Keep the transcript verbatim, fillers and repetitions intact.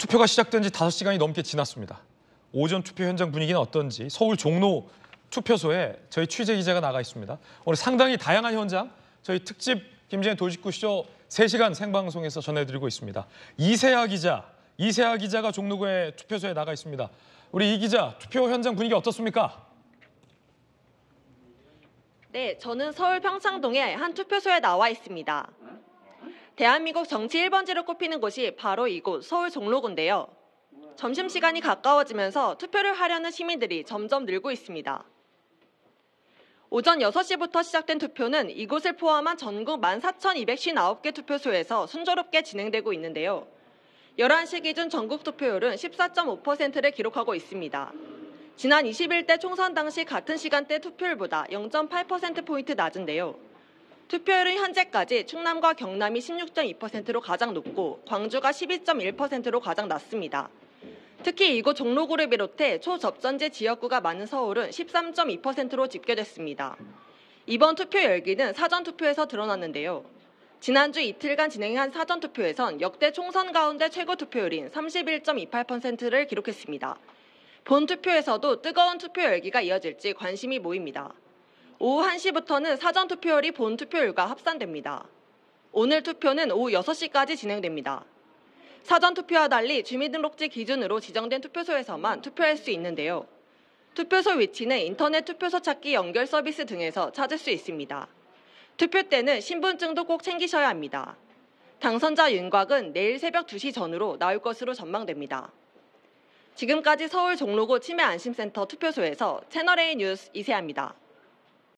투표가 시작된 지 다섯 시간이 넘게 지났습니다. 오전 투표 현장 분위기는 어떤지 서울 종로 투표소에 저희 취재 기자가 나가 있습니다. 오늘 상당히 다양한 현장, 저희 특집 김진애 돌직구쇼 세 시간 생방송에서 전해드리고 있습니다. 이세아 기자, 이세아 기자가 종로구의 투표소에 나가 있습니다. 우리 이 기자, 투표 현장 분위기 어떻습니까? 네, 저는 서울 평창동의 한 투표소에 나와 있습니다. 대한민국 정치 일 번지로 꼽히는 곳이 바로 이곳 서울 종로구인데요. 점심시간이 가까워지면서 투표를 하려는 시민들이 점점 늘고 있습니다. 오전 여섯 시부터 시작된 투표는 이곳을 포함한 전국 만 사천이백오십구 개 투표소에서 순조롭게 진행되고 있는데요. 열한 시 기준 전국 투표율은 십사 점 오 퍼센트를 기록하고 있습니다. 지난 이십일 대 총선 당시 같은 시간대 투표율보다 영 점 팔 퍼센트포인트 낮은데요. 투표율은 현재까지 충남과 경남이 십육 점 이 퍼센트로 가장 높고 광주가 십이 점 일 퍼센트로 가장 낮습니다. 특히 이곳 종로구를 비롯해 초접전제 지역구가 많은 서울은 십삼 점 이 퍼센트로 집계됐습니다. 이번 투표 열기는 사전투표에서 드러났는데요. 지난주 이틀간 진행한 사전투표에선 역대 총선 가운데 최고 투표율인 삼십일 점 이팔 퍼센트를 기록했습니다. 본투표에서도 뜨거운 투표 열기가 이어질지 관심이 모입니다. 오후 한 시부터는 사전투표율이 본투표율과 합산됩니다. 오늘 투표는 오후 여섯 시까지 진행됩니다. 사전투표와 달리 주민등록지 기준으로 지정된 투표소에서만 투표할 수 있는데요. 투표소 위치는 인터넷 투표소 찾기 연결 서비스 등에서 찾을 수 있습니다. 투표 때는 신분증도 꼭 챙기셔야 합니다. 당선자 윤곽은 내일 새벽 두 시 전후로 나올 것으로 전망됩니다. 지금까지 서울 종로구 치매안심센터 투표소에서 채널A 뉴스 이세아입니다.